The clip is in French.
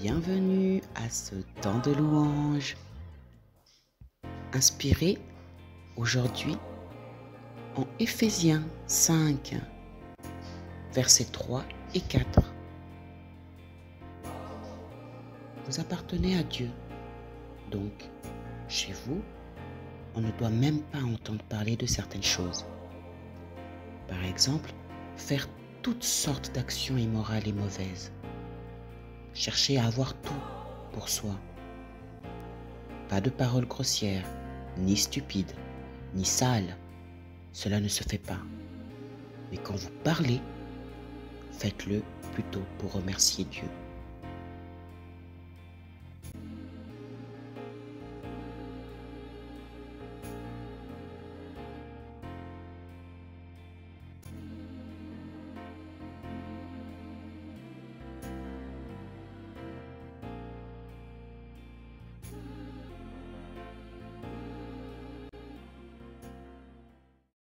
Bienvenue à ce temps de louange. Inspiré aujourd'hui en Éphésiens 5, versets 3 et 4. Vous appartenez à Dieu, donc chez vous, on ne doit même pas entendre parler de certaines choses. Par exemple, faire toutes sortes d'actions immorales et mauvaises. Chercher à avoir tout pour soi. Pas de paroles grossières, ni stupides, ni sales. Cela ne se fait pas. Mais quand vous parlez, faites-le plutôt pour remercier Dieu.